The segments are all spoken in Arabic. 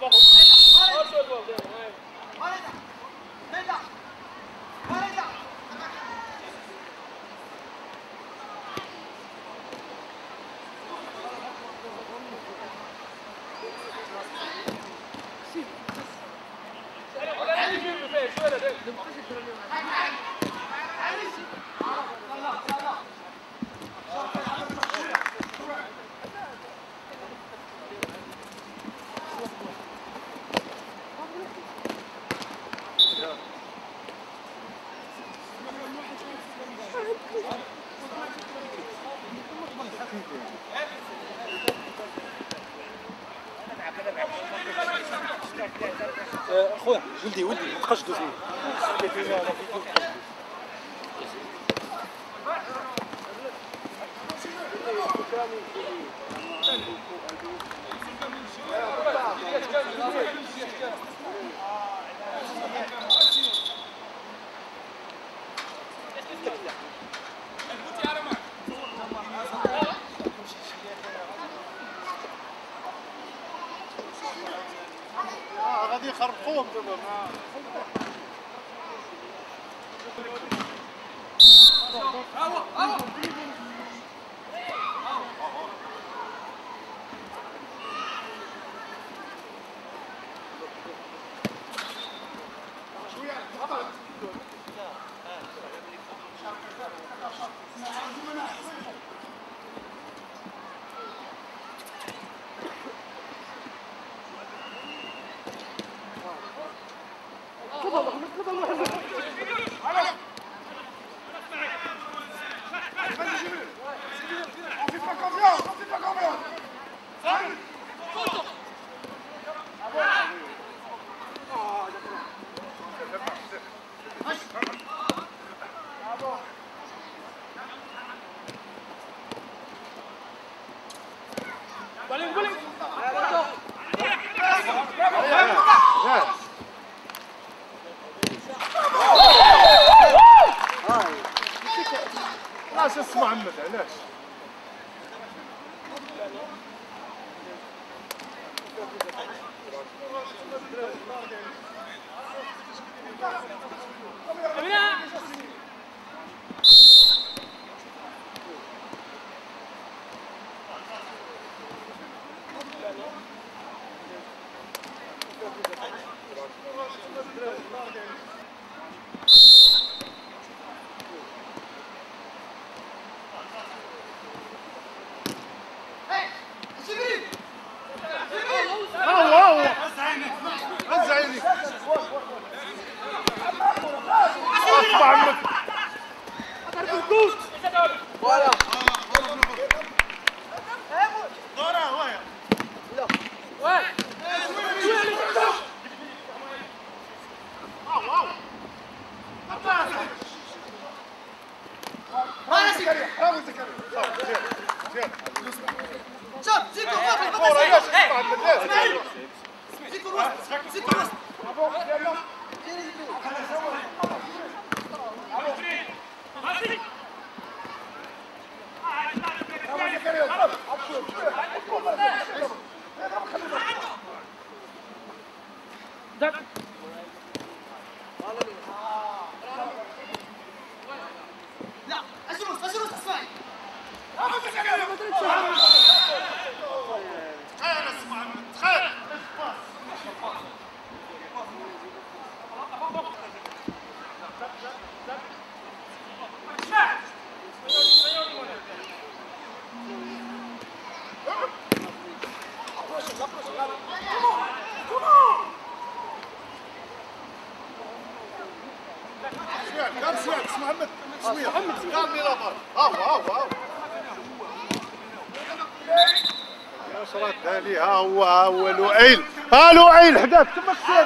خويا ولدي ما تبقاش دوز غادي يخربقوهم دابا علاش اسمع محمد علاش محمد شويه كامل لابار هاو واش راه لي ها هو لؤيل لؤيل حداك تما كساد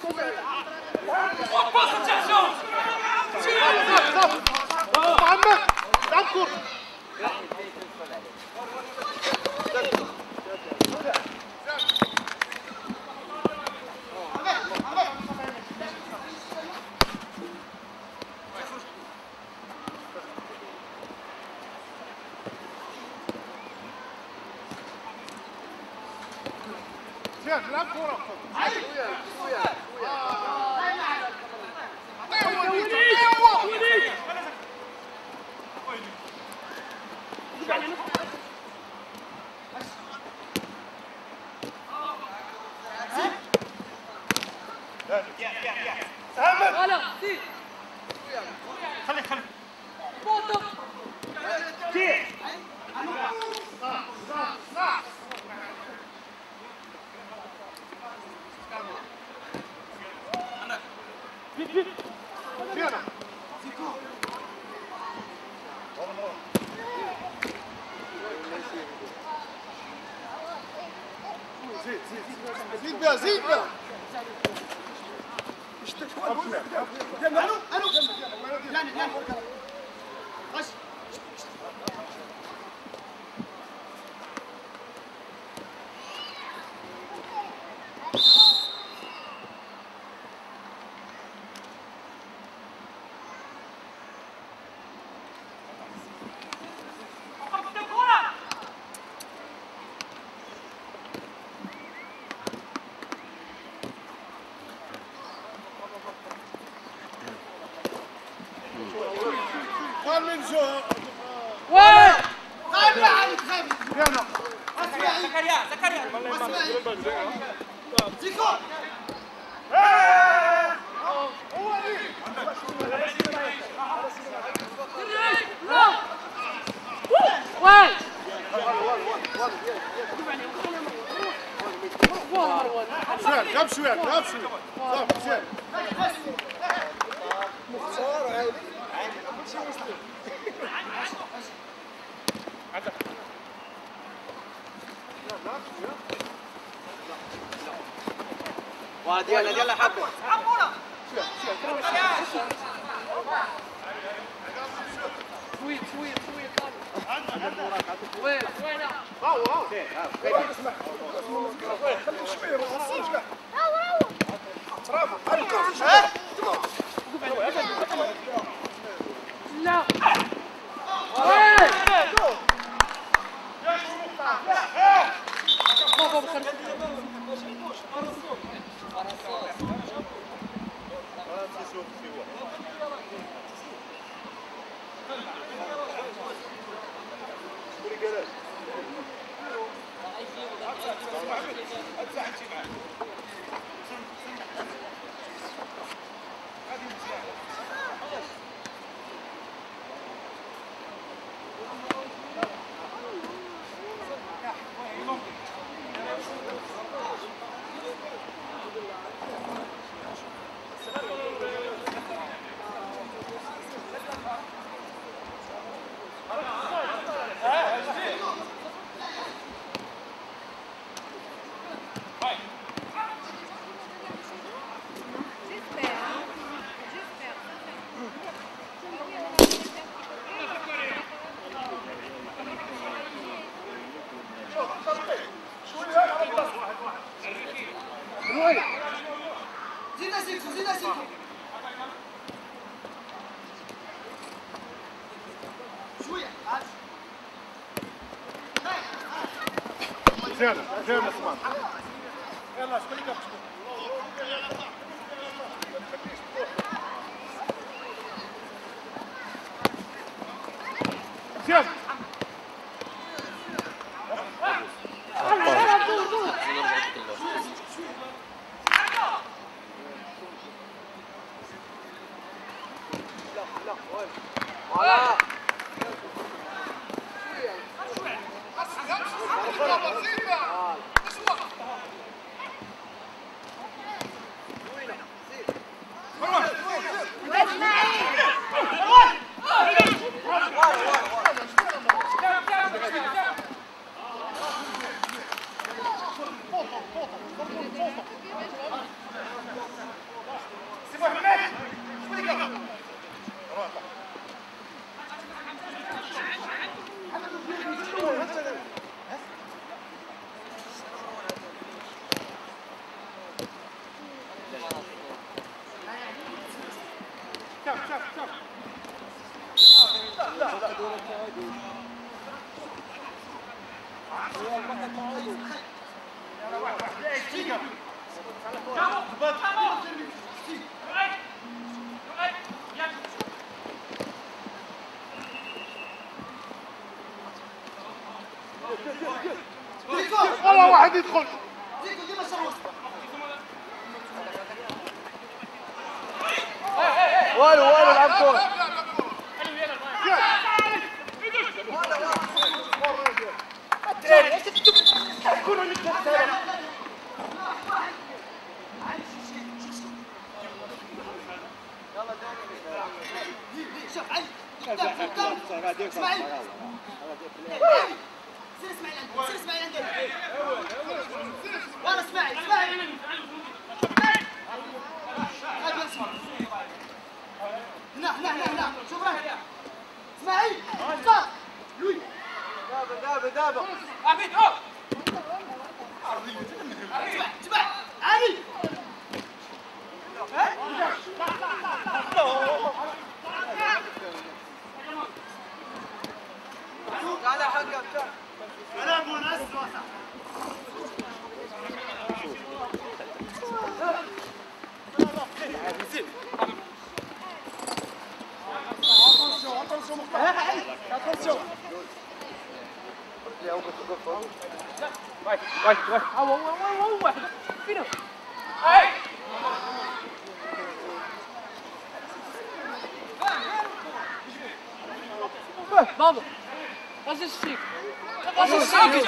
محمد لعب كورة. زياد لعب كورة. زيد بها زيد بها. من جو وين خالد علي خالد يلا زكريا زيكو هو وين شوية جاب شوية جاب شوية صافي زين مختار عادي كل شيء مسلم وادي يلا حبه شوية وين لا زيادة زيادة اسمع يلا شكون اللي كتشكو زيادة والله واحد يدخل والو العب كورة دابا عبيد اوه تبع علي على حقك سلام ونسوة بابا واش الشيك واش الشيك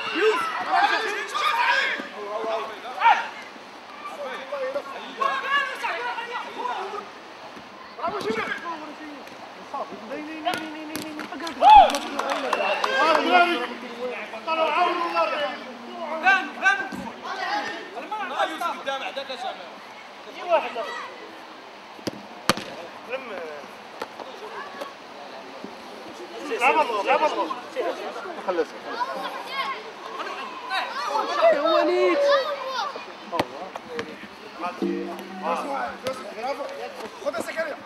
خلص وليد خذ سكريا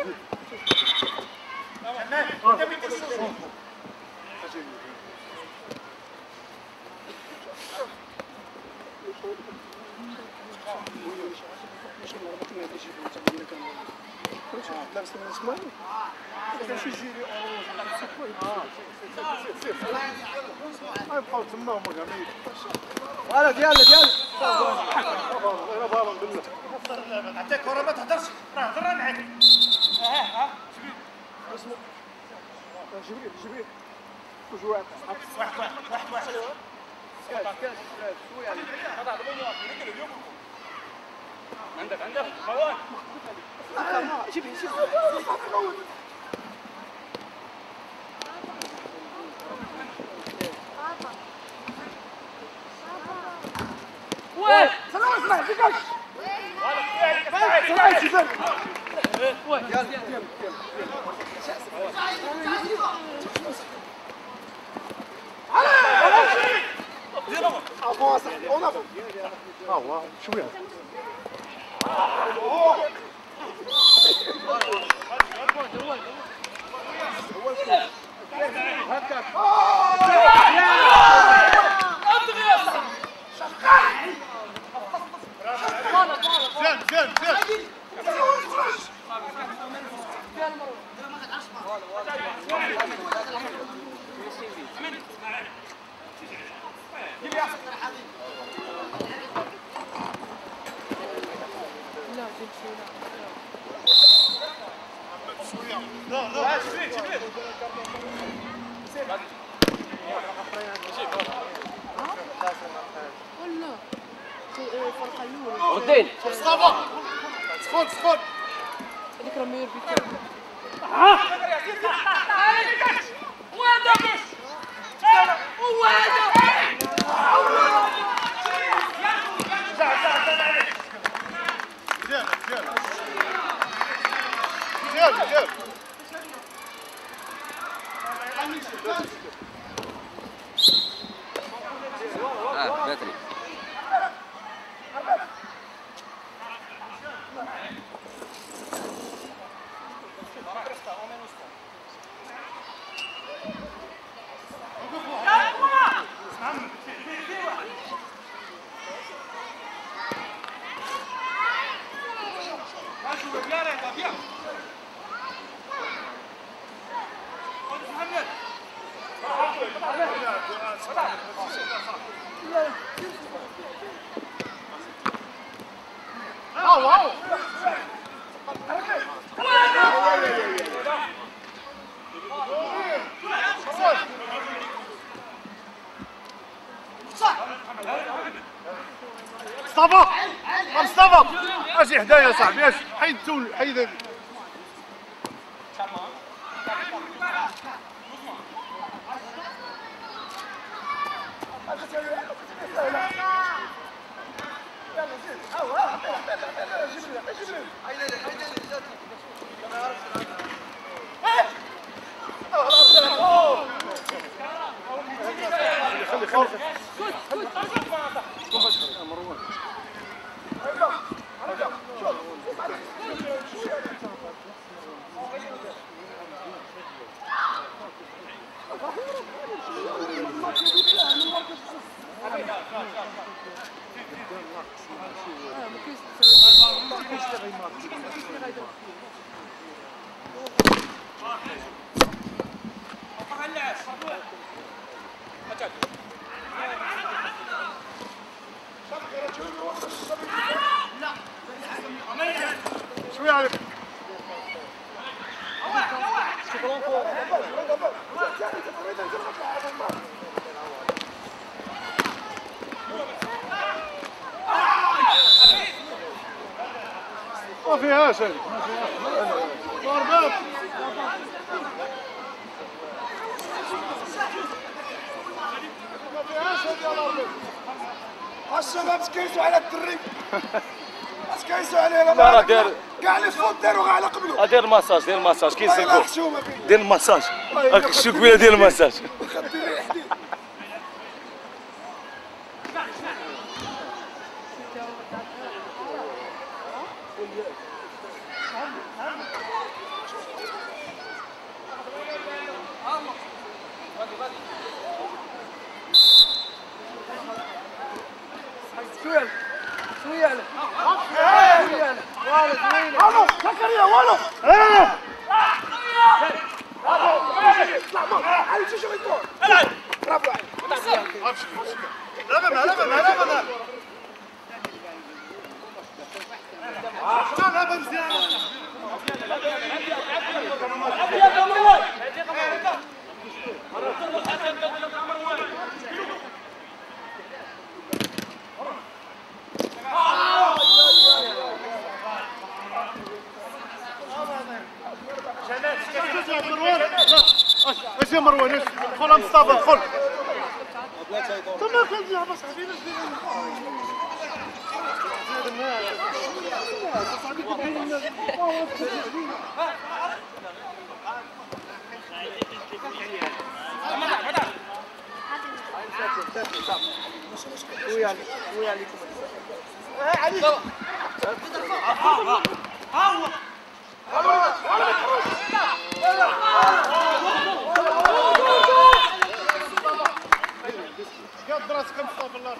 لابس من اسمه شي جيري يبقاو تما هما كاع ولا ديالنا انا بابا بالله عطيك كره ما تهدرش راه هضرنا معاك جبريل كل واحد واحد عندك مروان وين اسمع دقاش هو شويه ردين سخون هذيك راه ميور بيك باتري مصطفى مصطفى اجي حدايا صاحبي، اجي حيد حيد. شوية عليك. ما فيهاش هذه. ضربات. ما فيهاش هذه ضربات. الشباب سكيسوا على الدري. سكيسوا عليه لا دير كاع لي فوت داروا على قبله. دير ماساج دير ماساج كيسلكوا. دير ماساج. راك الشكويه ديال المساج. شويه والو زكريا والو اش يا مروان اش دخل مصطفى دخل تما كنزيع بس حبيبي ويعليكم علي قد راسك مصطفى بالله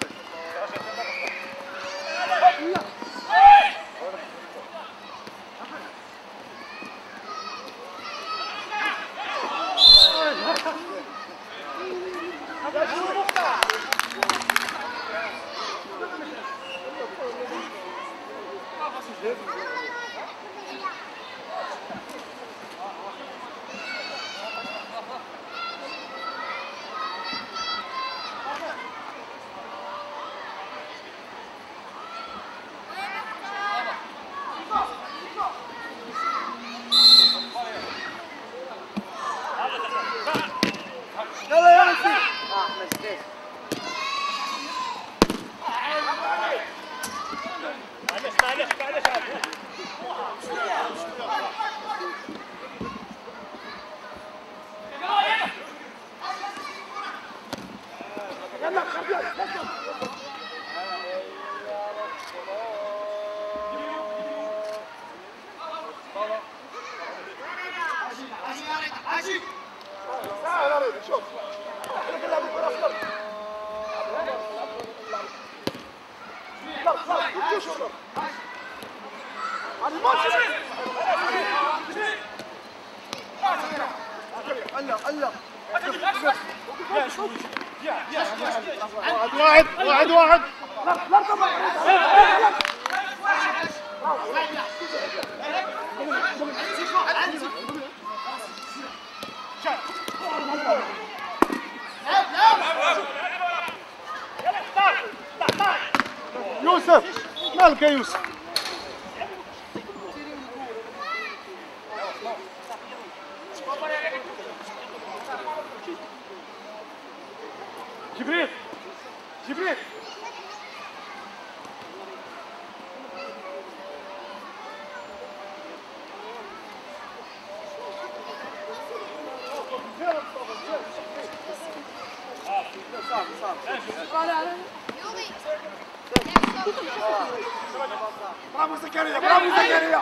واحد يوسف مالك يا يوسف؟ جبريل جبريل برافو زكريا برافو زكريا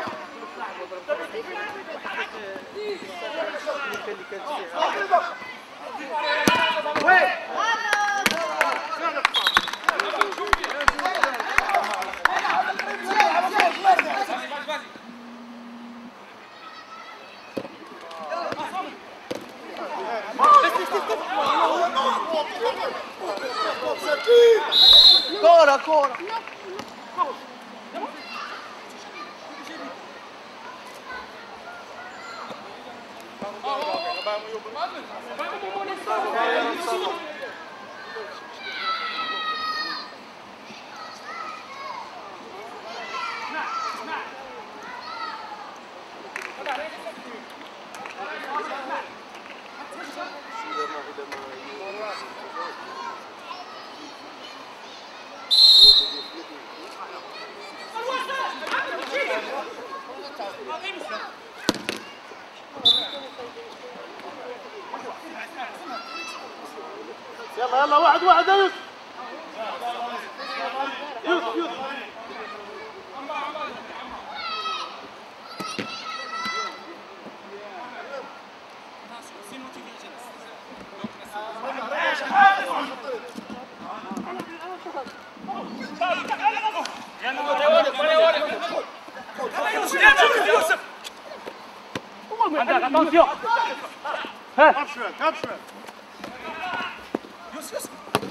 كورة كورة يلا يلا واحد واحد يا يوسف يوسف يوسف يوسف عندك اتونسيون هاب شويه هاب شويه يوسف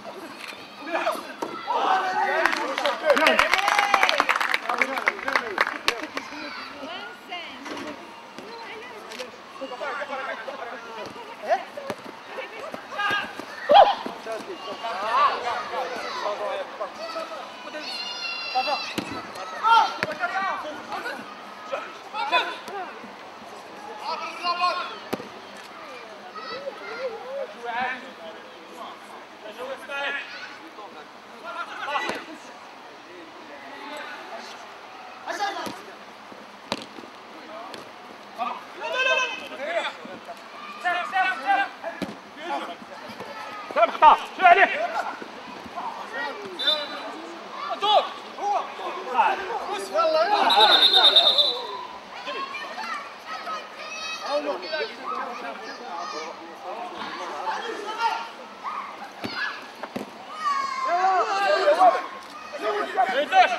خطا شو عليك دور هو يلا يلا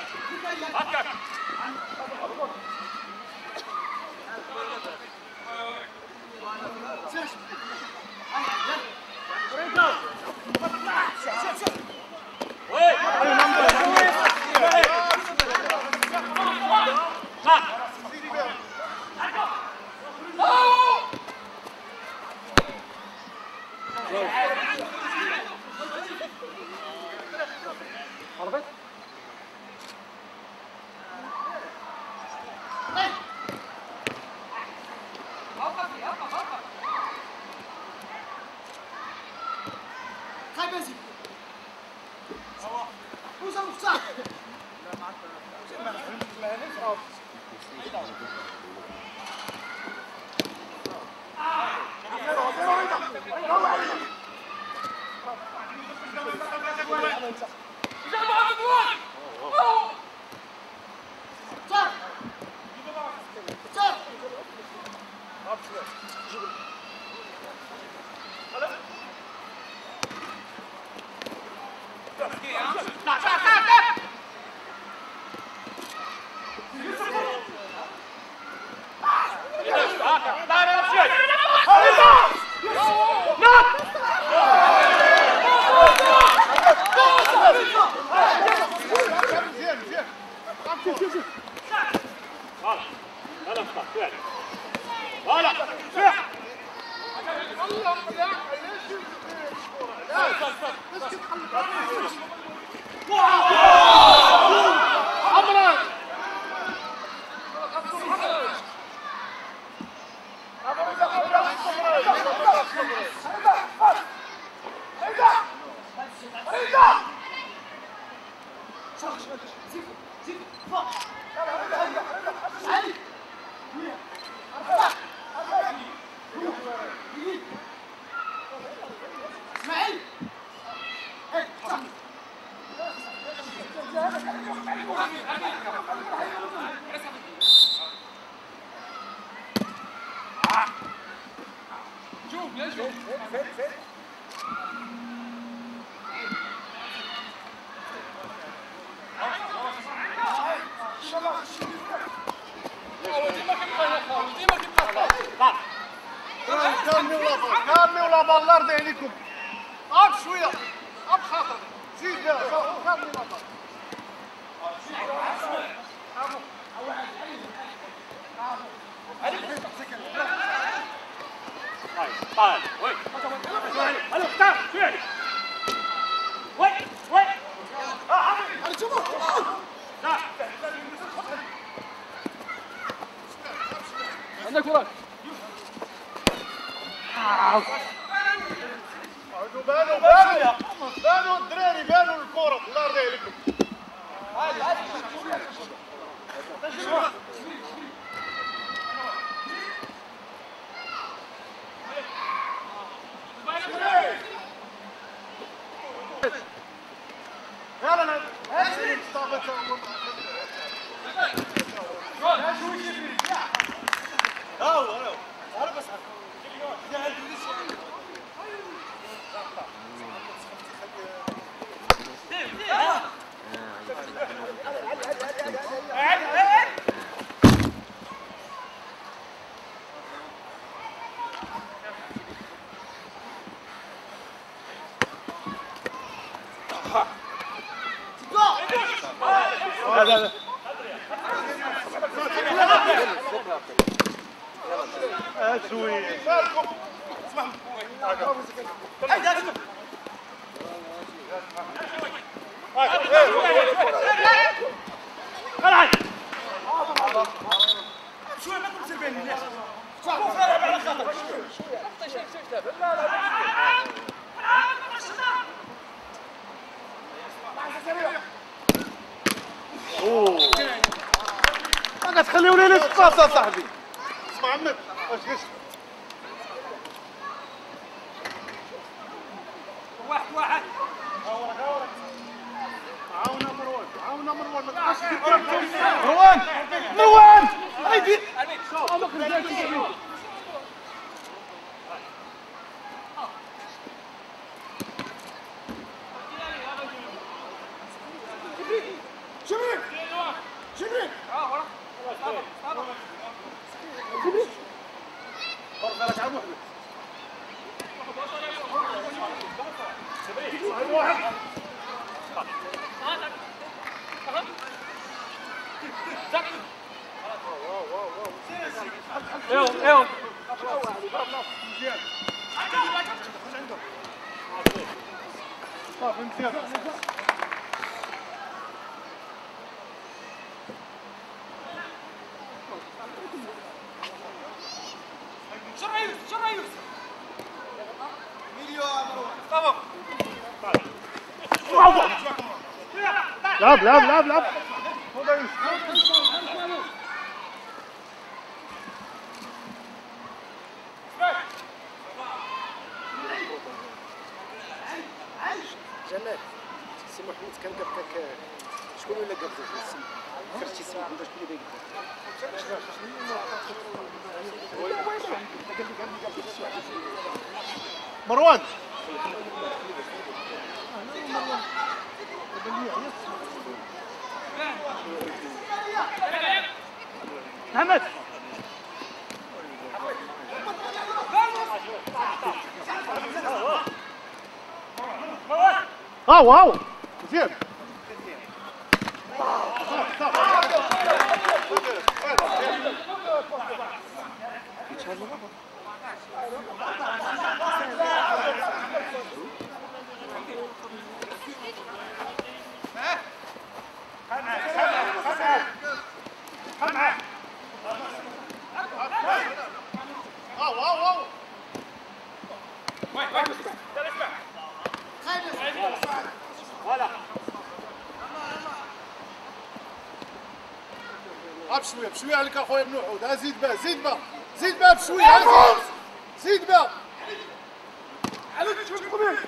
كملوا لا بالار عليكم. عاد شويه عاد خاطر زيد كملوا لا بال. طال وي الو اختار شو يعني وي وي عندك وراك بانوا الدراري بانوا الكره الله يرضي عليكم. يلا هاتي لا شوي شوي ما تمسك بيني ليش؟ شوف لا على خاطر ما تخليوني نتفاصل يا صاحبي. اسمع عمك اش قلت؟ واحد عاونا مروان ما تبقاش مروان هيدي جبريل بالك على محمد ايوه صافي مزيان شريوس لعب جمال سي محمود كان قبطك شكون ولا قبطك السي خرجتي سي محمود شكون اللي مروان محمد واو مزيان بشويه بشويه عليك اخويا بن وحود. ها زيد بها زيد بها زيد بها بشويه. زيد بها. عليك تشوف قبيل.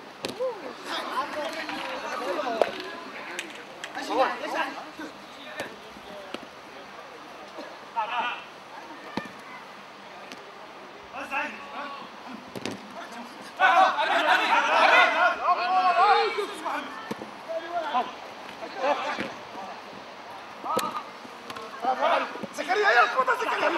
زكريا يا الكرة زكريا.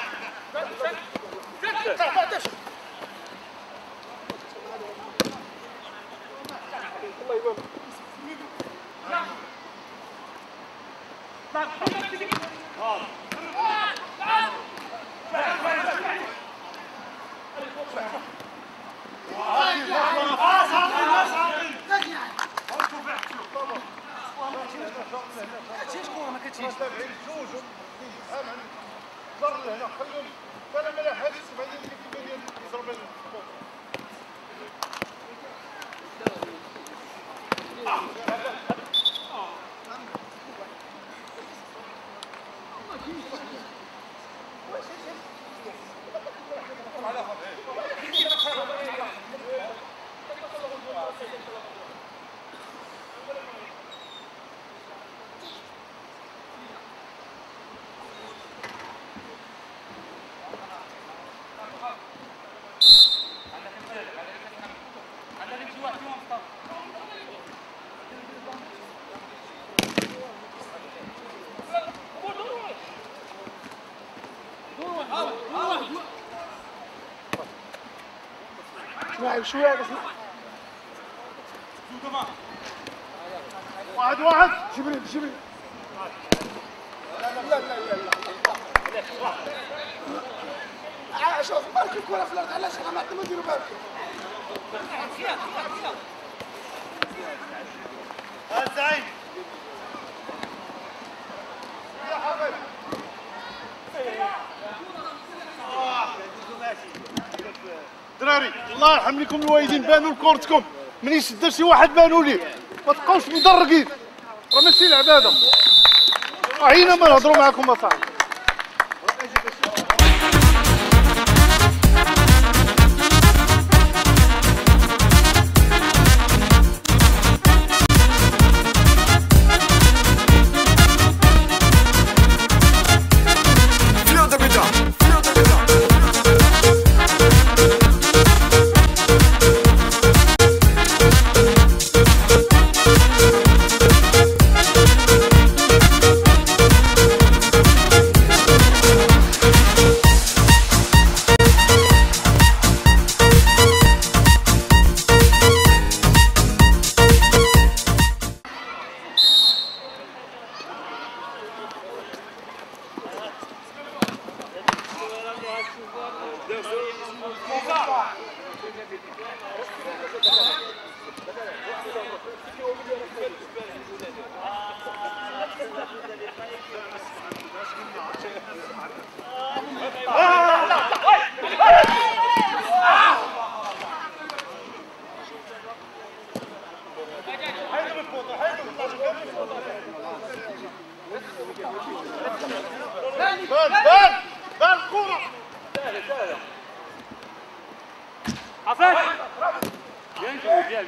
شوية بس. واحد جبريل. لا شوف بارك الكرة في الأرض. علاش انا ما نديرو بالك. زين يا حبيبي. دراري الله يرحم لكم الوالدين بانوا لكورتكم. من يشد شي واحد بانوا ليه. ما تبقاوش مدرقين. راه ماشي العباده. عينا ما نهضروا معاكم اصاحبي. بان الكورة. عفاك. bien.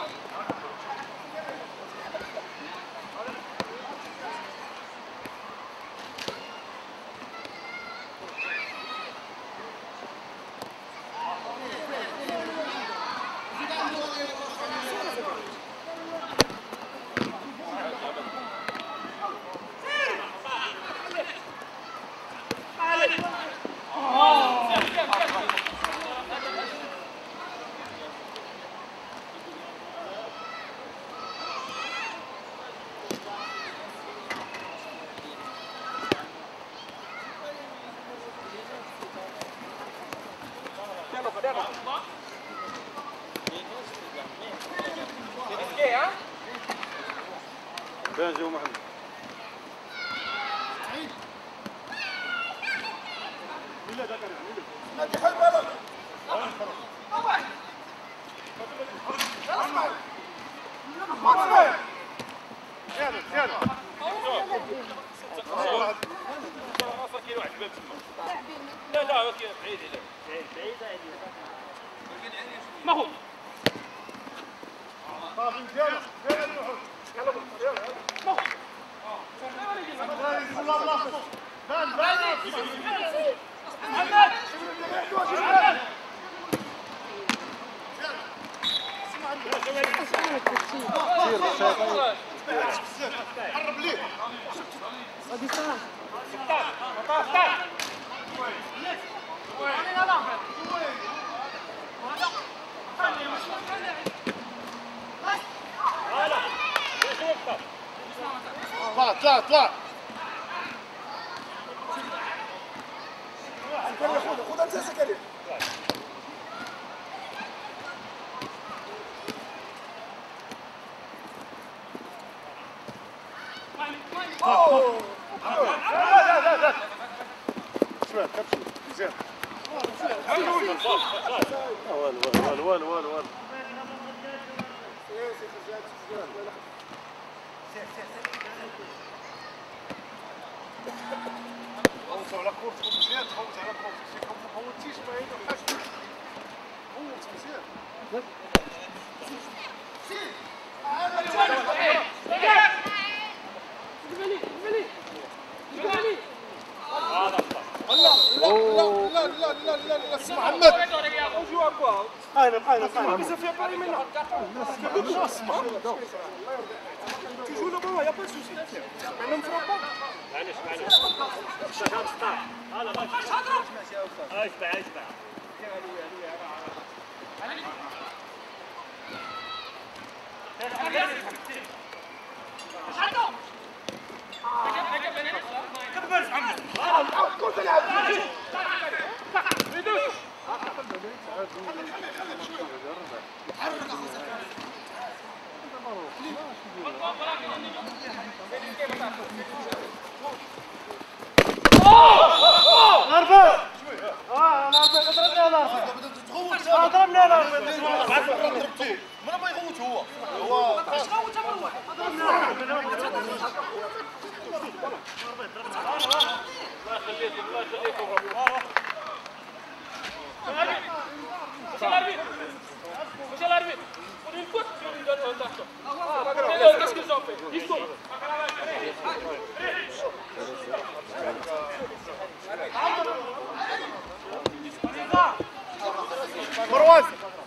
بان جو محمد. نادي حلو يلا. زيادة كاين واحد الباب تما. لا لا بعيد عليه. بعيد عليه. ماهو. صافي مزيان مزيان يلا ماهو. بان قرب ليه طلع طلع خذ انت سكري شويه كتشوف مزيان والو خوت على كورتكم مزيان تخوت على كورتكم ما خوتيش ما هي حاجه خوت مزيان لا سي محمد قايله بس فيها باري منا اسمع تجو لبا يا با سوسي انا مفرقه معليش شجر ستار هلا باش اسمع مروان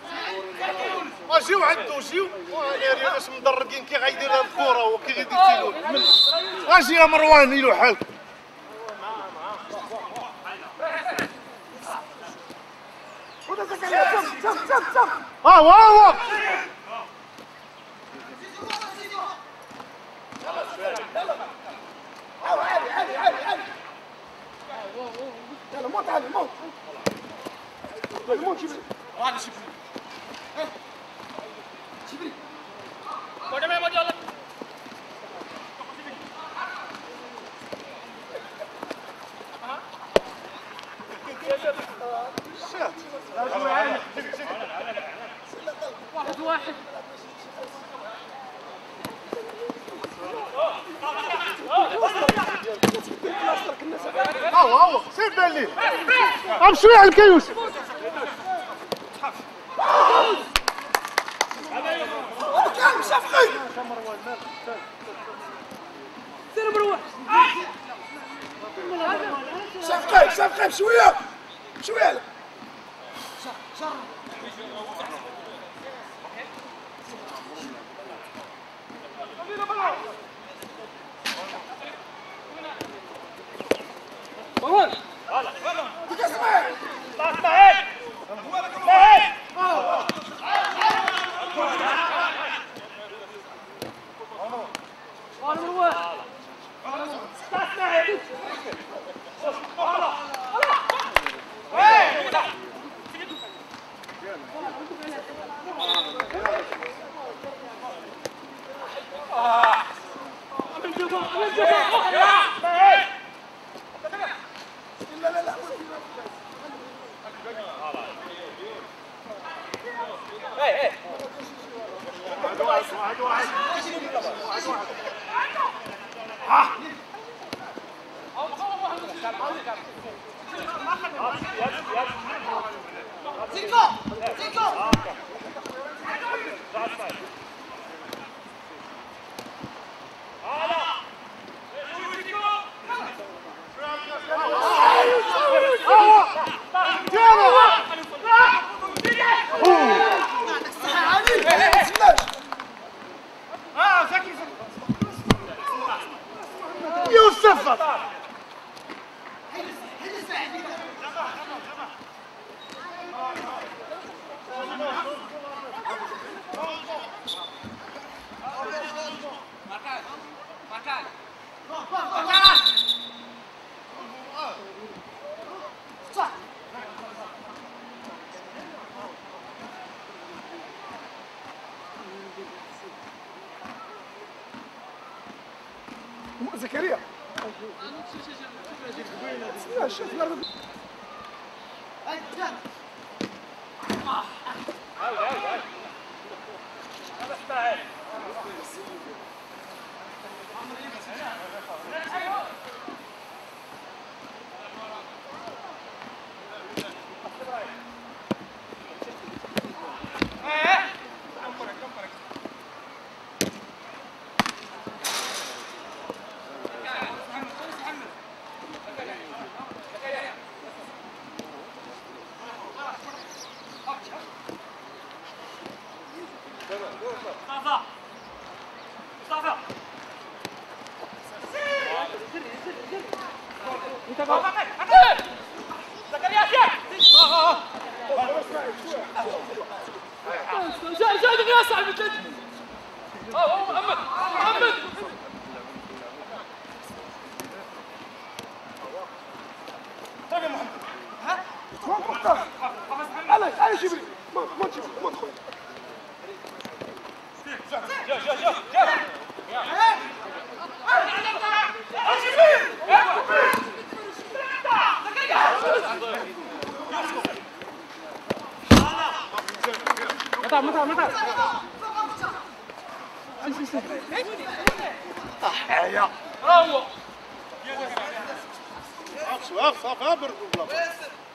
جيو عندو جيو وانا ناس مدرقين كي غيدير هاد الكره هو كي غيدير تيلو اجي يا مروان يلو حالك هو عالي يلا موت علي موت شبري هذا شبري وده ما يمد يلا واحد هو سير بالي امشي على الكيوس كان شفقي سير مروح شفقي بشويه شويه مروان ديك اسمع طلع هيك هيك مروان استنى هيك بزاف. زكريا برافو واقف صافي برد والله.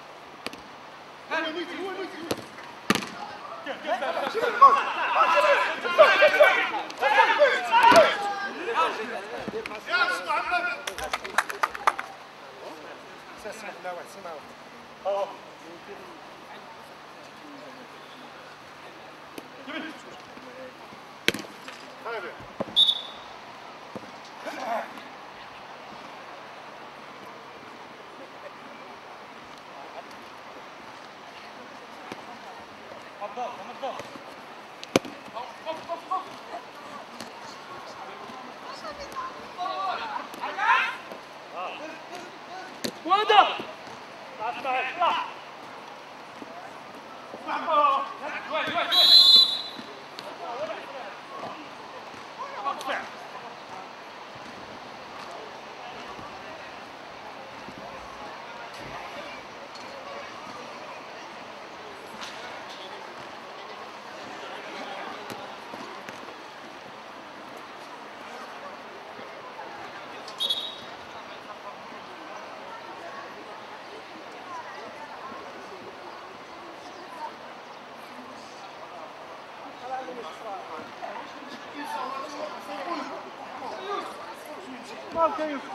مالك يا يوسف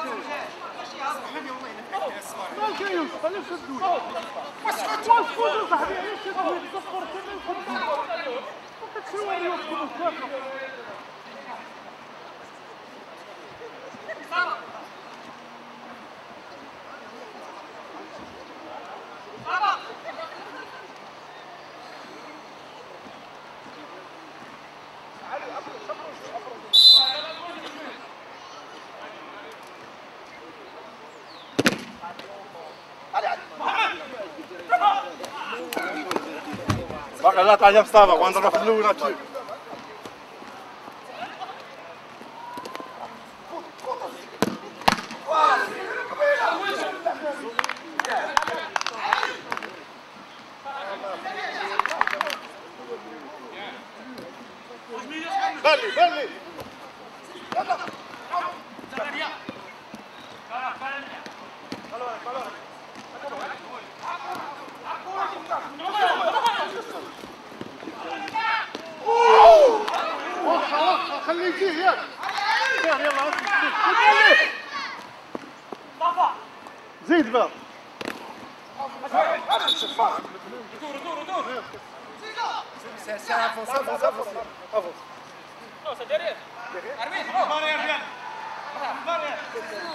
مالك يا يوسف علاش شدوه واسكت صاحبي علاش شدوه تصفر كل شنو هي يوسف باقي لا طاح مصطفى ونضرب في الاول هادشي بلي خليه يجيه ياك يلا زيد بقى Arbitre, arbitre.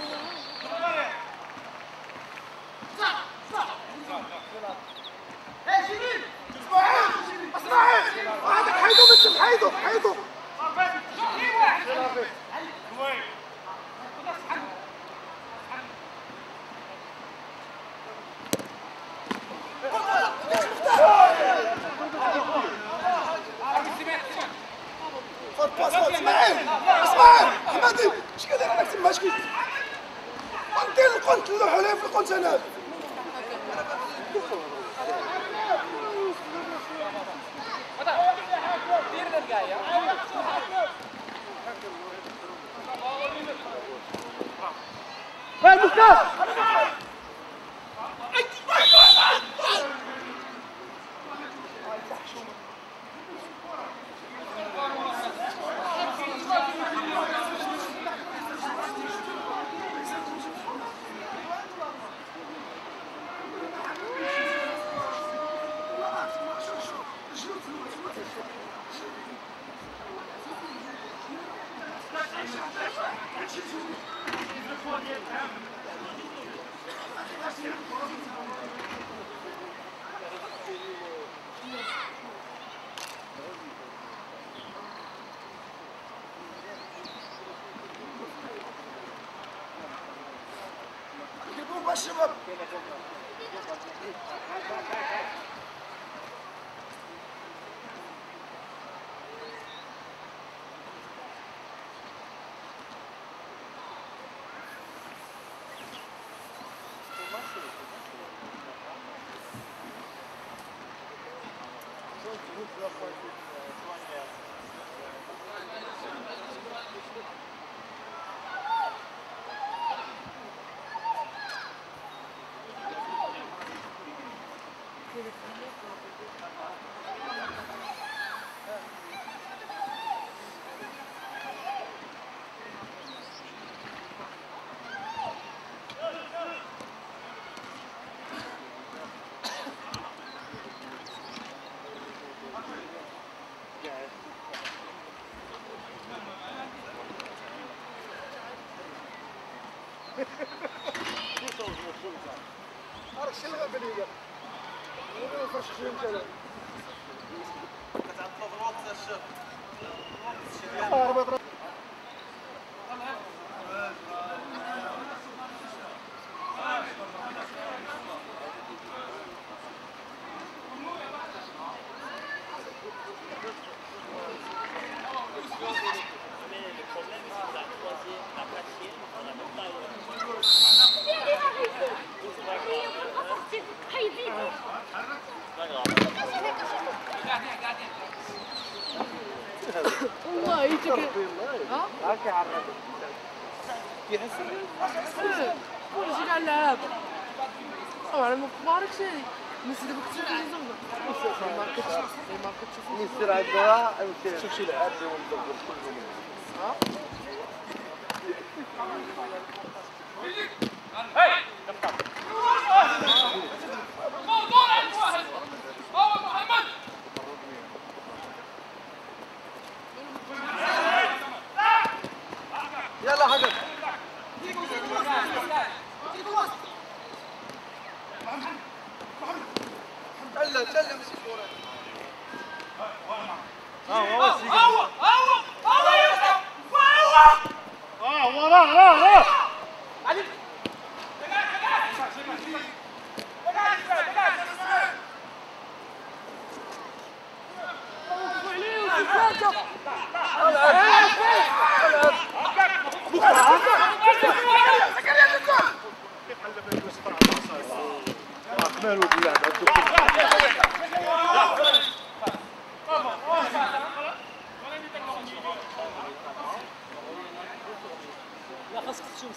حمادي اش كدير انا تما اش كيدير وندير القنت نلوحو ليه في القنت انا جيبوهم باش الشباب والله يتك ها؟ هاكي عرب كل شيء قاعد نلعب طبعا ما بعرفش نسيت بكتير ما كنتش يصير عندها شوف شي لعاب اللي ونضرب كلهم ها؟ يلا حاجة تلا مسك كورة وراه مالو بالله لا خاصك تشوف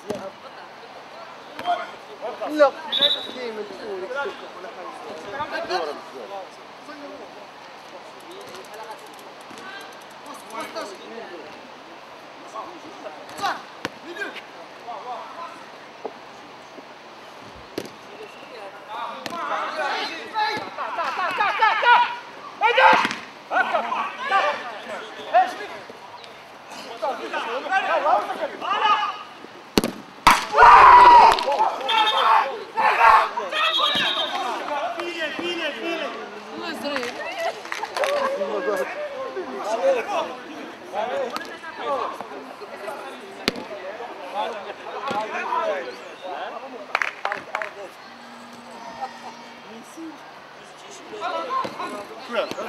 لا ديما تقول ولا حاجه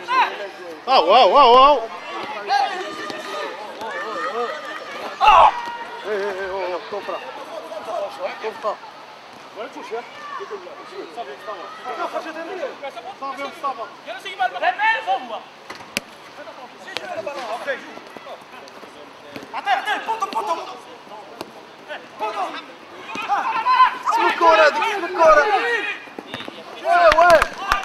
واو واو واو كفرة كفرة الكورة هذيك الكورة واه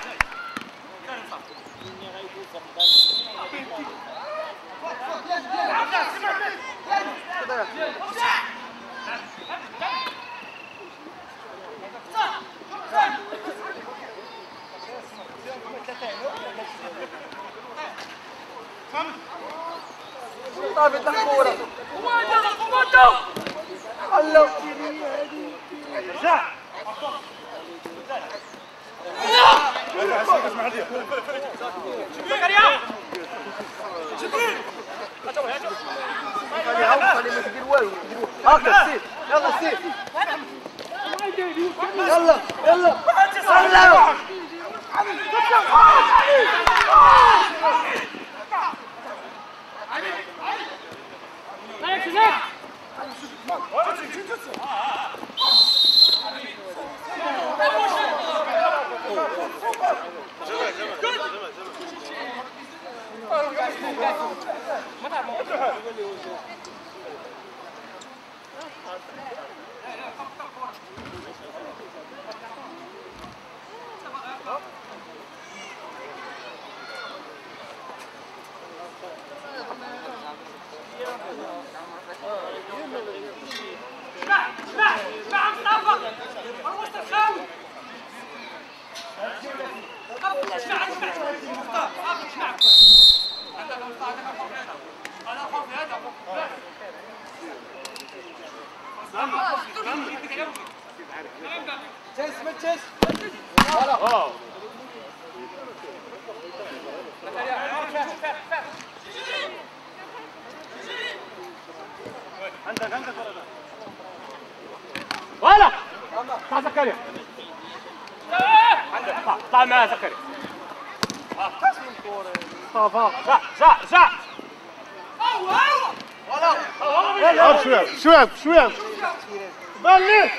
صافي الكورة الله هاكا سير يلا سير يلا يلا يلا ولا طلع زكريا عندك طلع معاه زكريا صح شويه بان ليه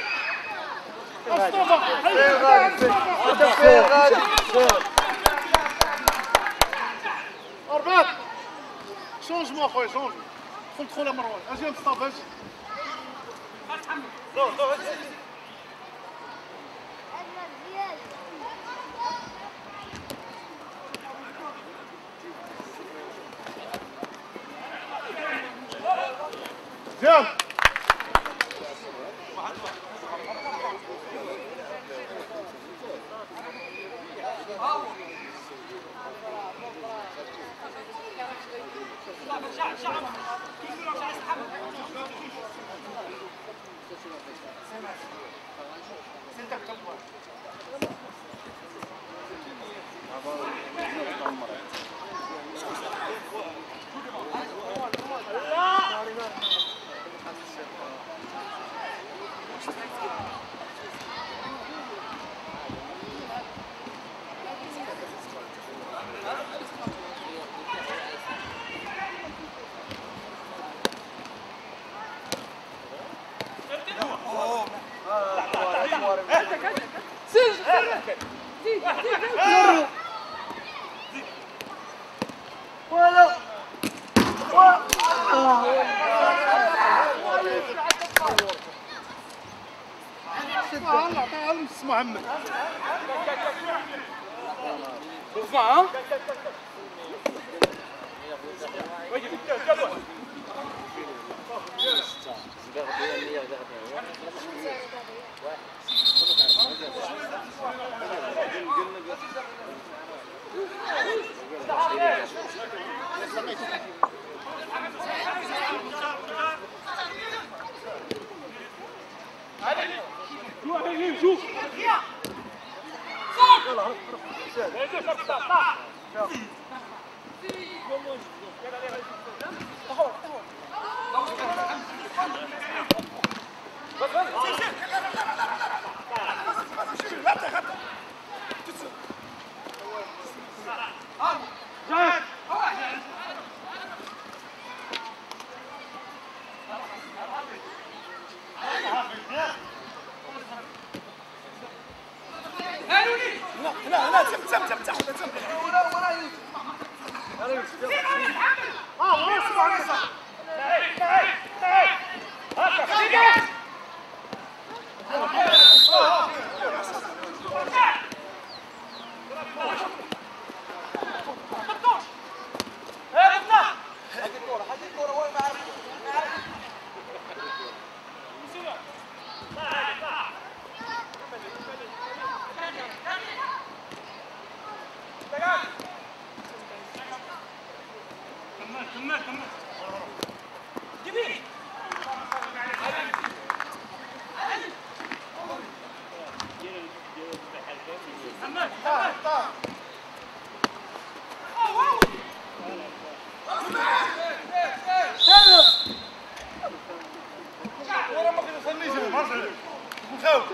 أربعة شونجمون خويا شونجمون دخل مروان اجي مصطفى اجي زياد محمد اسمع شوف ورا ما كيوصلنيش ما عرفتش نخاوف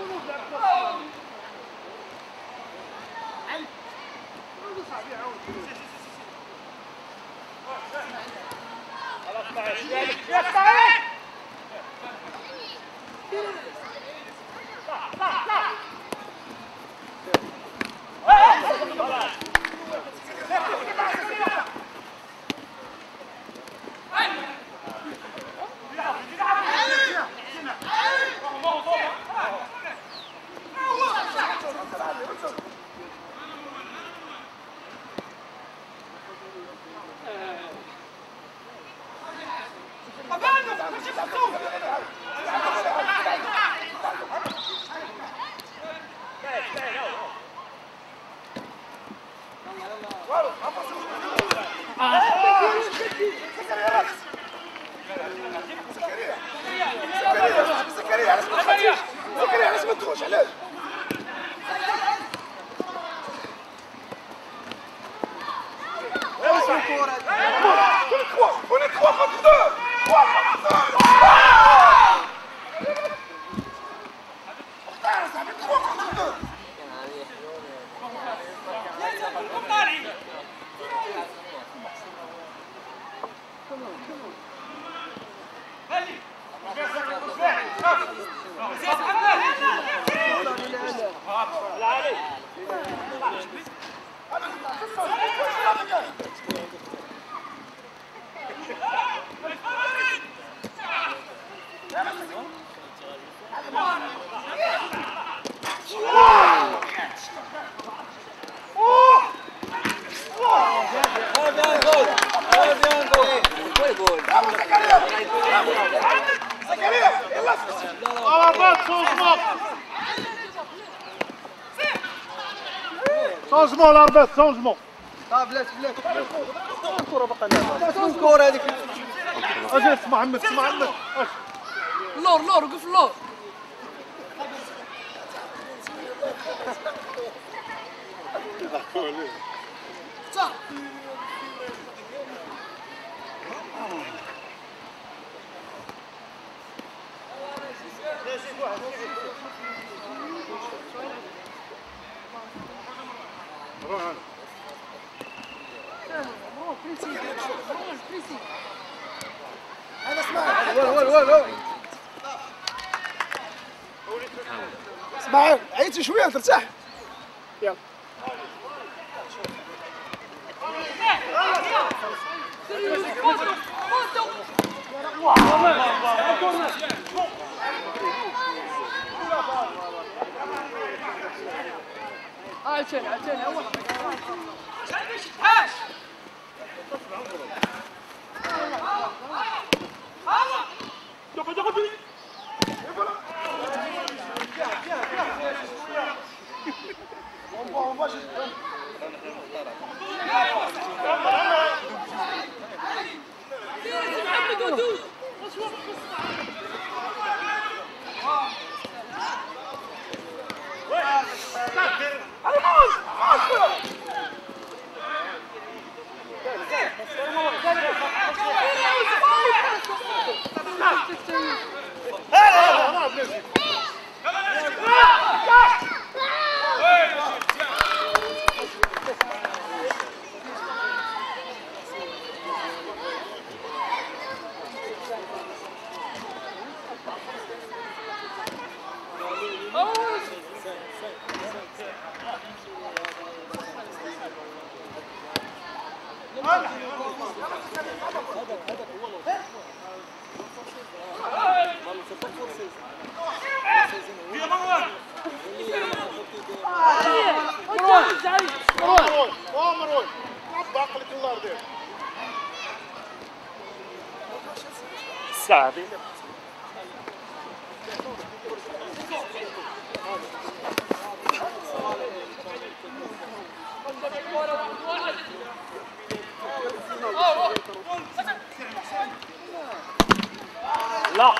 زكريا علاش ما تدخلش علاش شونجمون الاربعه شونجمون بلاتي الكره باقا لعبه الكره هذيك اجي اسمع عمك اسمع عمك اللور وقف اللور هذا اسمع اسمع عيطي شويه ترتاح يلا عشان اول مروي باقي لك الله يرضيك الساعة هذه لا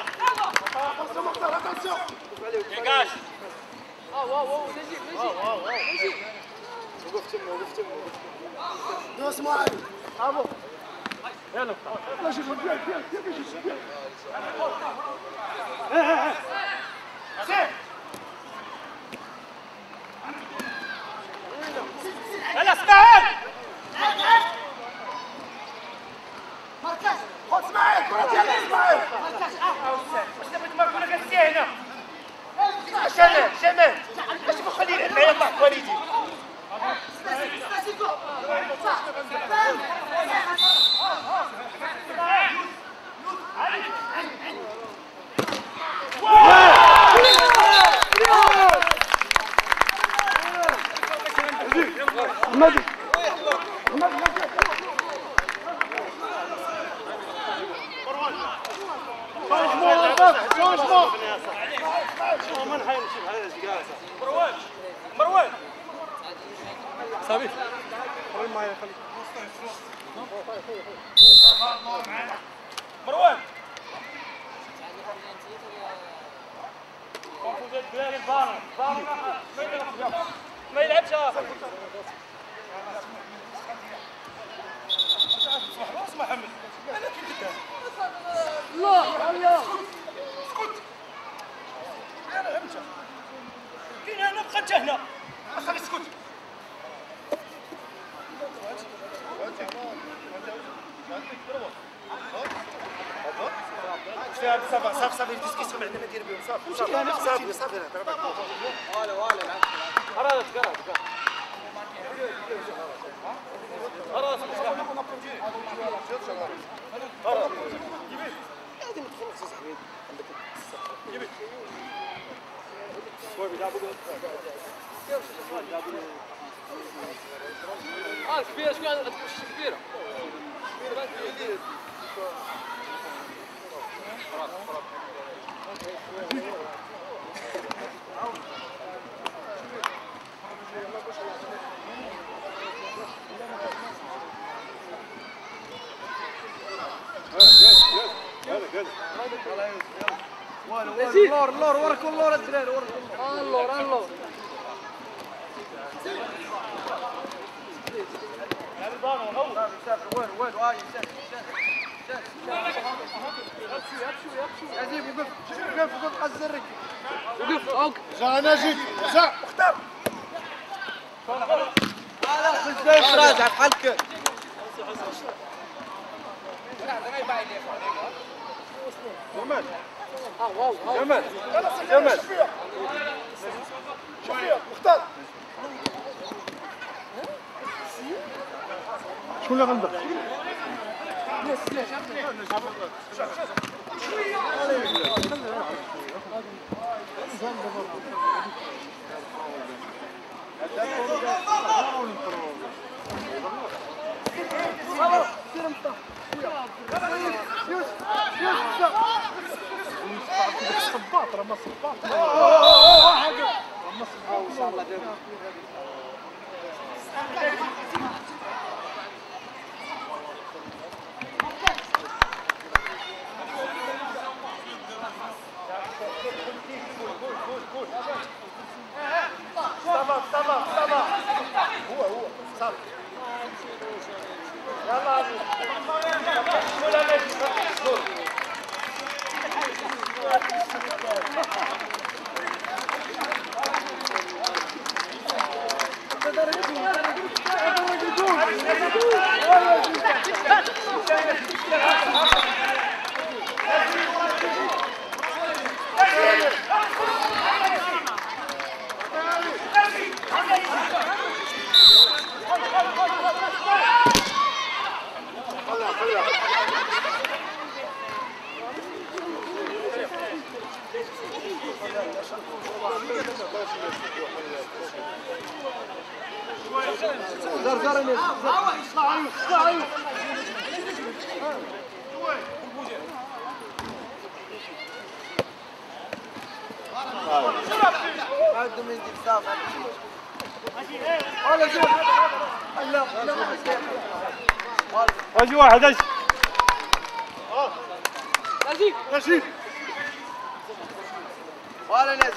وقف تم دوس معي برافو يلا لا شوف احمد مروان صافي مروان ما يلعبش محمد الله الله كاين هنا بقى هنا خلي اسكت صافي صافي الديسكسيون عندنا ندير بهم صافي صافي خلاص هذه ما تخلصش صاحبي عندك كبيره شكون عندك كبيره اللور وركم اللور الدراري وركم اللور وقف الزرك وقف جا نجيب جا اختار راجع بحالك جمال جمال جمال شوف فيها اختار شكون اللي غلبك؟ الصباط راه ما الصباط اجي واحد اجي نجيب ولا نازل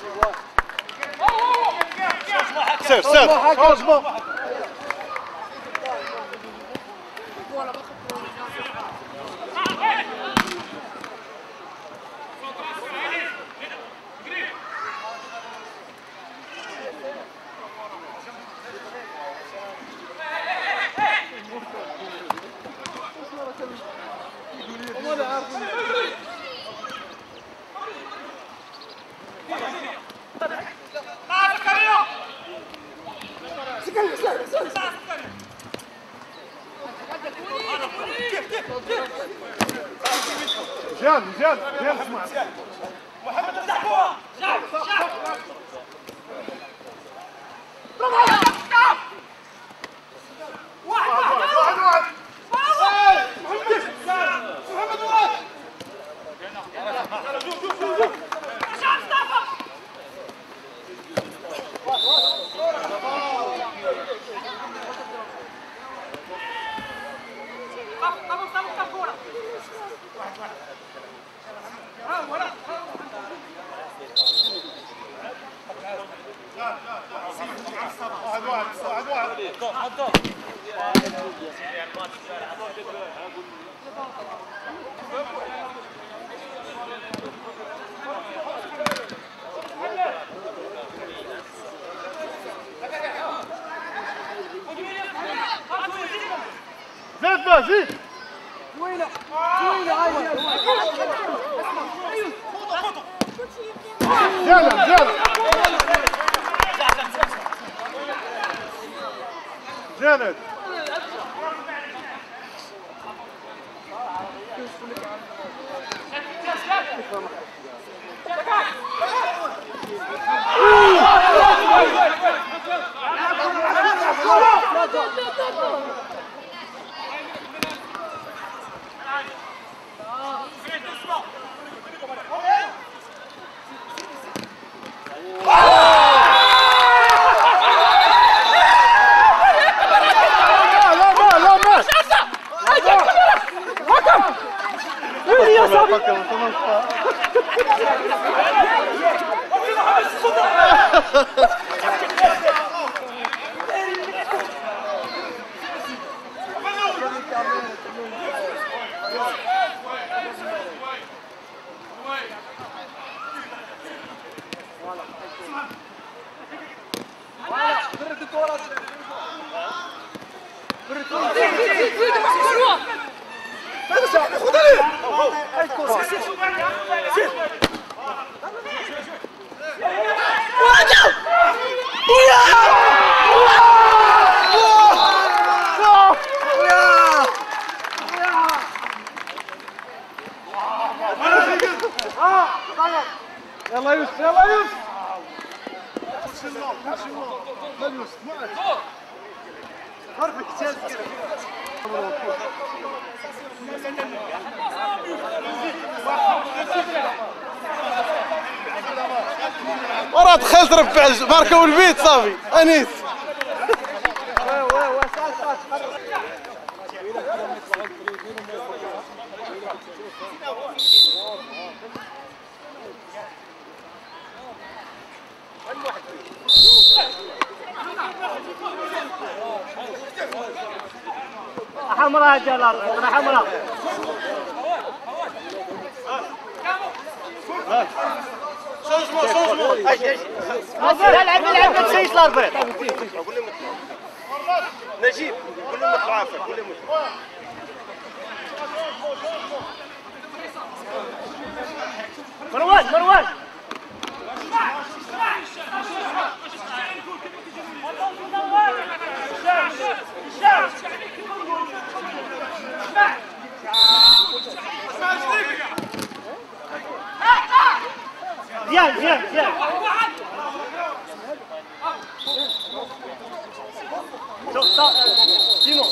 سير سير مزيان اسمع محمد الزحفوه شعب زيد بقى زيد. طويلة طويلة هاي زيادة زيادة زيادة. يلا يوسف يلا يوسف. لا يوسف ما حرفك تسكر. ورا دخلت ربع ماركه والبيت صافي انيس. حمراء جلال حمراء العب تسيس الاربيط نجيب قول له مثل عافية قول له مروان مروان زياد زياد زياد سيمو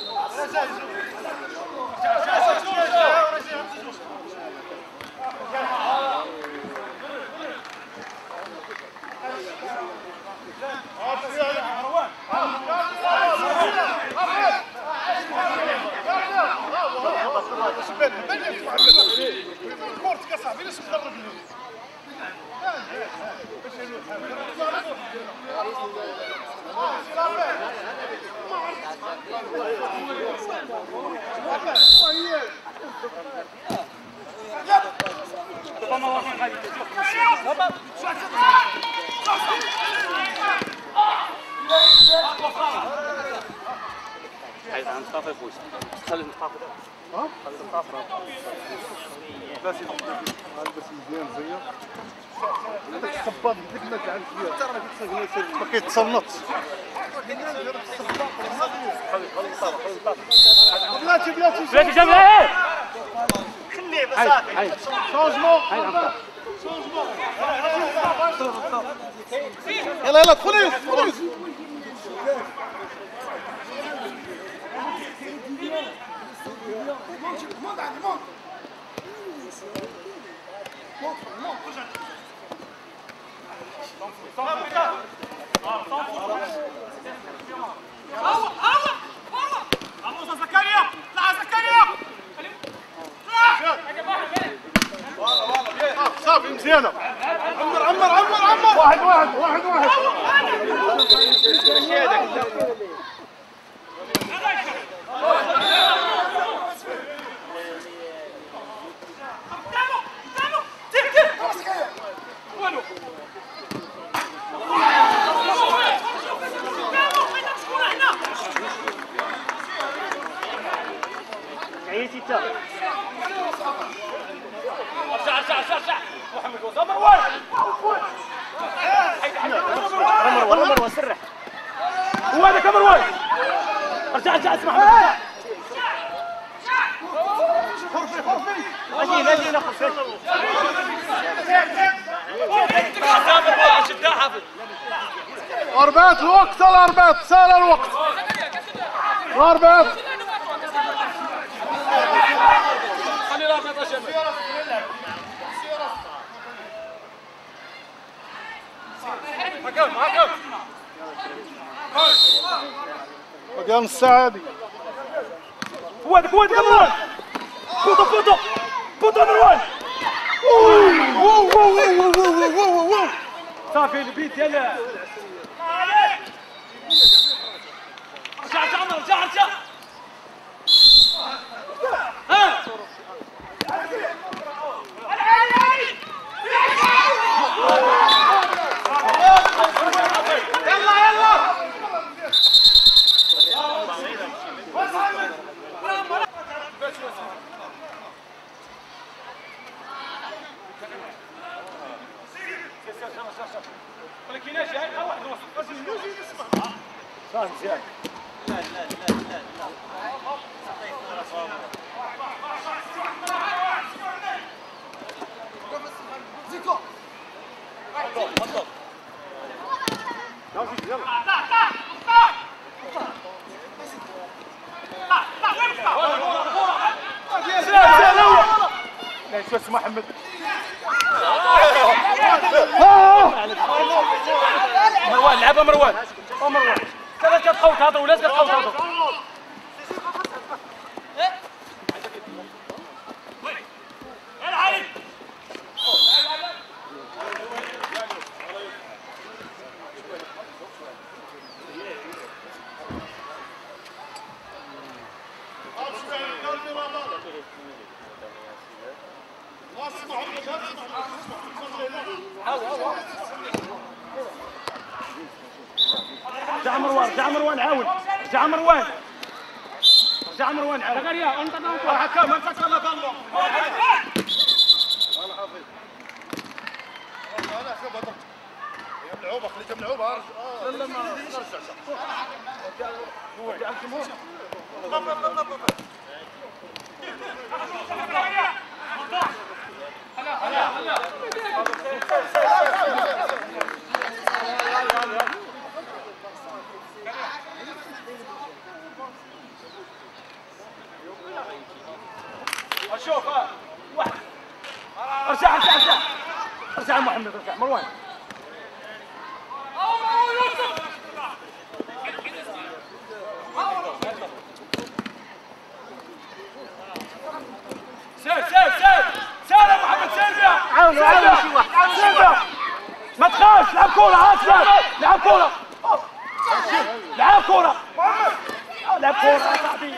عايز عن طرف فوز خلي الطرف ها خلي الطرف بس بس مزيان زيه هذاك الصباط ديك ما تعرفش فيها حتى راه كيتصنت ما كيتصنتش بلاتي بلاتي بلاتي جميل خليه بصافي شونجمون يلا يلا دخل يوسف دخل يوسف صافي مزيانه عمر عمر عمر عمر واحد واحد واحد واحد مروان سرح. هو هذا مروان. ارجع اسمع محمد. اجي ناخذ فيه. شدها حافظ. الاربعات الوقت الاربعات سال الوقت. الاربعات. خلي الاربعات عشان. حكم. ديال نص ساعة هادي. فوادك مروان. بوطو مروان. صافي البيت يلا. رجع. ها. شو اسمه محمد. مروان لعبها مروان. ثلاثة تخوت هذا ولا تخوت هذا. رجع مروان عاون. رجع مروان عاون. دغريا انت الحكام انت كلا بالله. انا حافظ. انا حسب هضرت. هي ملعوبه خليتها ملعوبه. لا ما نرجعش. هو ديال الجمهور. شوف واحد. ارجع محمد. ارجع مروان. سير يا محمد. سير بها. عاون شي واحد. سير بها. ما تخافش. لعب كورة. لعب كورة. لعب كورة يا صاحبي.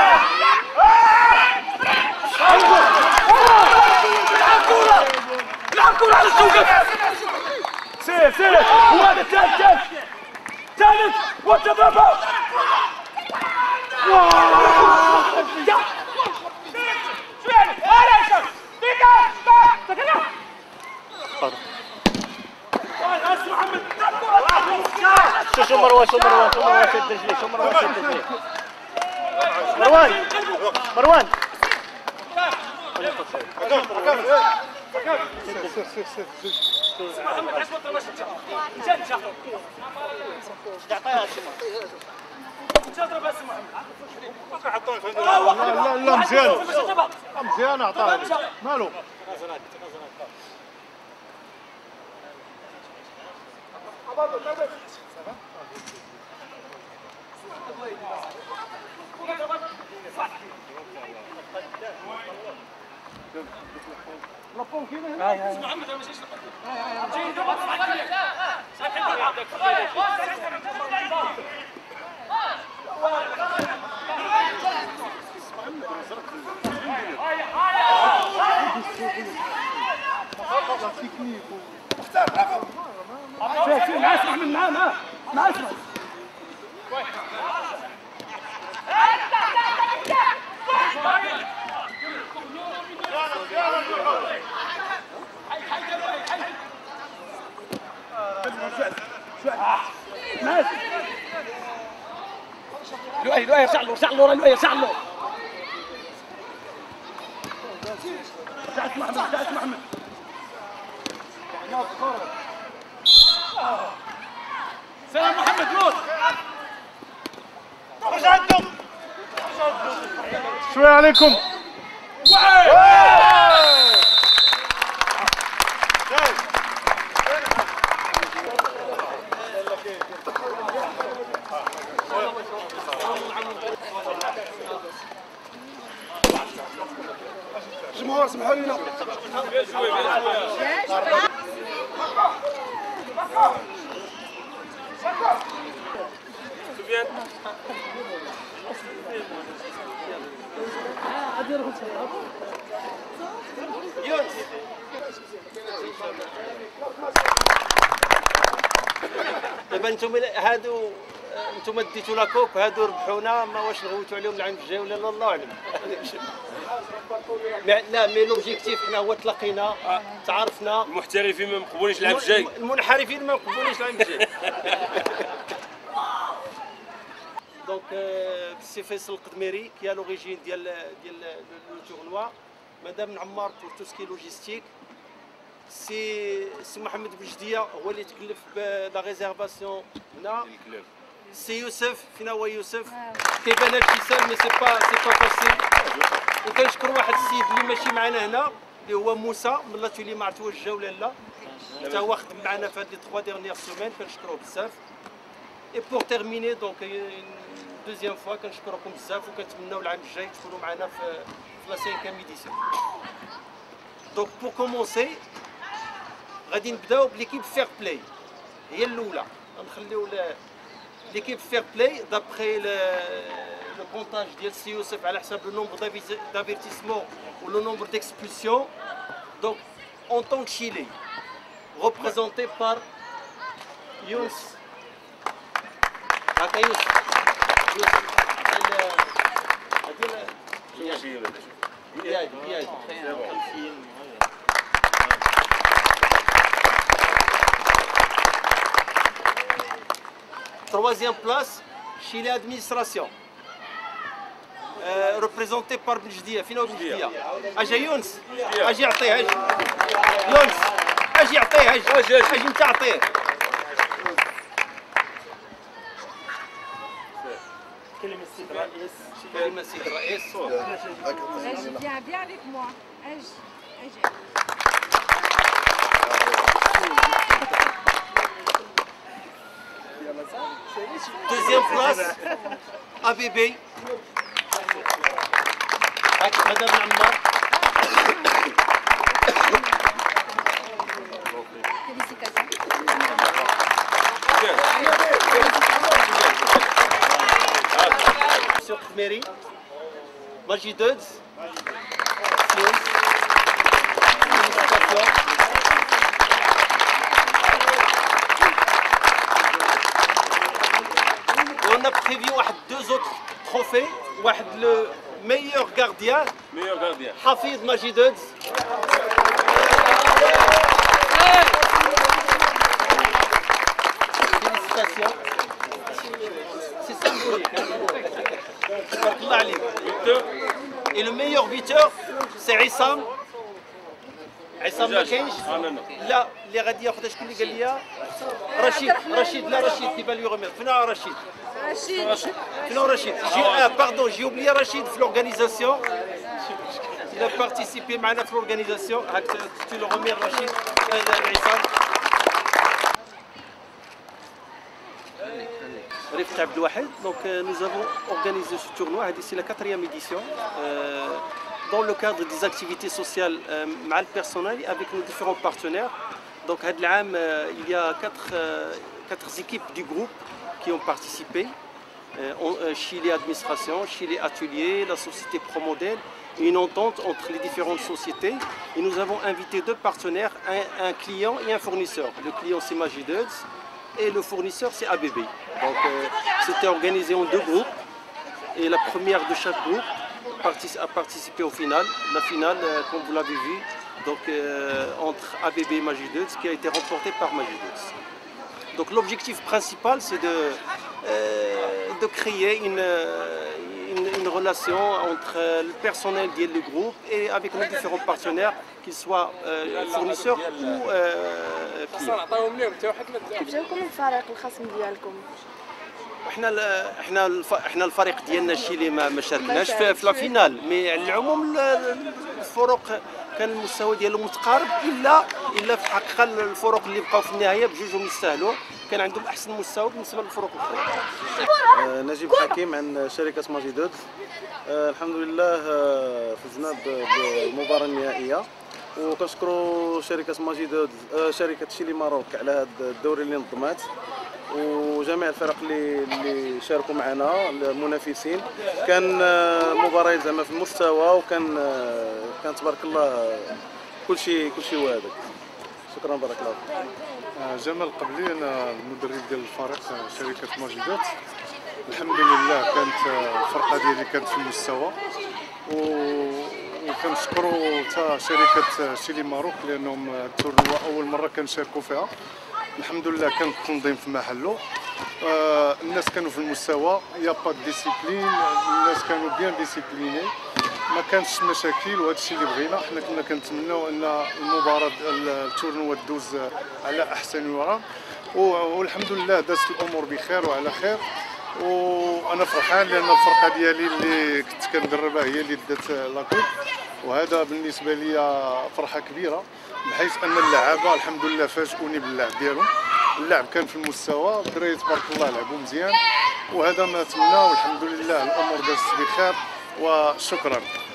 لعب كورة على السوق. سير وهذا الثالث والتضرب. شو مروان شد رجليه. مروان لا مزيان عطاه مالو. ماشي لؤي لؤي ارجع له ارجع له ورا لؤي ارجع له رجعت محمد رجعت محمد سلام محمد لوط رجعتهم شوي عليكم جمهور سمحوا لنا دابا انتم هادو انتم ديتوا لا كوب هادو ربحونا ما واش نغوتوا عليهم العام الجاي ولا لا الله اعلم لا مي لوبجيكتيف حنا هو تلاقينا تعرفنا المحترفين ما مقبولينش العام الجاي المنحرفين ما مقبولينش العام الجاي دونك سي فيصل القدميري كي ا لوريجين ديال لو تورنوا مدام نعمار بور تو سكي لوجيستيك سي محمد بوجديه هو اللي تكلف بلا ريزيرفاسيون هنا سي يوسف فينا هو يوسف كيبان هادشي سهل مي سي با فاسيل وكنشكر واحد السيد اللي ماشي معنا هنا اللي هو موسى من لاتولي ما عرفت واش جا ولا لا حتى هو خدم معنا في هاد لي 3 ديرنيير سومين كنشكروه بزاف اي بور تيرميني دونك دوزيام فوا كنشكركم بزاف وكنتمناو العام الجاي تكونوا معنا في لا 5 ايديسيون دونك بور كومونسي غادي نبداو بليكيب فير بلاي هي الاولى غنخليو ليكيب فير بلاي دابخي لو كونتاج ديال سي يوسف على حساب لو نومبر دافيرتيسمون و لو نومبر ديكسبولسيون دونك اون طون تشيلي ريبريزونتي بار يونس هكا يوسف يا Troisième place, chez l'administration. Représenté par Bnjdia, Fina Bnjdia. Aja Younes, aji يعطيه اجي. يونس, aji يعطيه اجي. اجي انت اعطيه. كلمة السيد الرئيس. كلمة السيد الرئيس. Viens avec moi. Aji. Deuxième place, ABB. Madame Ammar. Sur Khmeri, Majid Dodds. Félicitations. On a prévu deux autres trophées. Le meilleur gardien, Hafid Majid Dodds. Félicitations. C'est symbolique. Et le meilleur buteur, c'est Issam. عصام ما كاينش لا اللي غادي ياخذ شكون اللي قال لي رشيد لا رشيد كيبان لي غمر فين رشيد باردون جي اوبليي رشيد في لورغانيزاسيون il a participé معنا في لورغانيزاسيون هاك تو لو غمير رشيد عصام رفقة عبد الواحد دونك nous avons organisé ce tournoi c'est la 4e édition dans le cadre des activités sociales مع le personnel avec nos différents partenaires. Donc il y a quatre équipes du groupe qui ont participé chez les administrations, chez les ateliers, la société Promodel, une entente entre les différentes sociétés. Et nous avons invité deux partenaires, un client et un fournisseur. Le client c'est Majid Dodds et le fournisseur c'est ABB. Donc c'était organisé en deux groupes et la première de chaque groupe a participé au final. La finale, comme vous l'avez vu, donc, entre ABB et Majid Dodds, qui a été remportée par Majid Dodds. Donc l'objectif principal, c'est de créer une relation entre le personnel du groupe et avec nos différents partenaires, qu'ils soient fournisseurs ou clients. كيف جاكم الفريق الخصم ديالكم؟ احنا الفريق ديالنا الشيء اللي ما شاركناش في لا فينال، مي على العموم الفرق كان المستوى ديالهم متقارب، الا في الحقيقه الفرق اللي بقاو في النهايه بجوجهم يستاهلوا، كان عندهم احسن مستوى بالنسبه للفرق الاخرى. نجيب حكيم عن شركه ماجيدود. الحمد لله فزنا بالمباراه النهائيه، وكنشكروا شركه ماجيدود شركه شيلي ماروك على هذا الدوري اللي نظمات، وجميع الفرق اللي شاركوا معنا المنافسين. كان مباراه زعما في المستوى، وكان تبارك الله كل شيء واعد. شكرا بارك الله فيك. جمال قبلي، انا المدرب ديال الفريق شركه ماجيدات. الحمد لله كانت الفرقه ديالي كانت في المستوى، وكنشكروا حتى شركه شيلي ماروك لانهم التورنوا اول مره كنشاركوا فيها. الحمد لله كان التنظيم في محله، الناس كانوا في المستوى، يا با ديسيبلين، الناس كانوا بيان ديسيبليني، ما كانش مشاكل، وهذا الشيء اللي بغينا. حنا كنا كنتمناو ان المباراه التورنوا تدوز على احسن ورا، والحمد لله دازت الامور بخير وعلى خير. وانا فرحان لان الفرقه ديالي اللي كنت كندربها هي اللي دات لاكوب، وهذا بالنسبه لي فرحه كبيره، بحيث ان اللعابه الحمد لله فاجئوني باللعب ديالهم. اللعب كان في المستوى، الدراري تبارك الله لعبوا مزيان، وهذا ما نتمناه، والحمد لله الامور دازت بخير وشكرا.